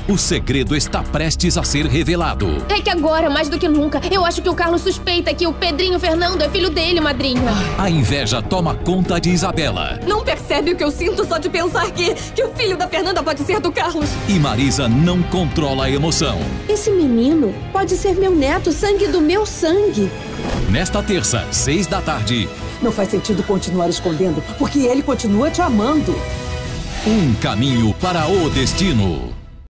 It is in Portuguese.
O segredo está prestes a ser revelado. É que agora, mais do que nunca, eu acho que o Carlos suspeita que o Pedrinho Fernando é filho dele, madrinha. A inveja toma conta de Isabela. Não percebe o que eu sinto só de pensar que o filho da Fernanda pode ser do Carlos? E Marisa não controla a emoção. Esse menino pode ser meu neto, sangue do meu sangue. Nesta terça, 6 da tarde. Não faz sentido continuar escondendo, porque ele continua te amando. Um caminho para o destino.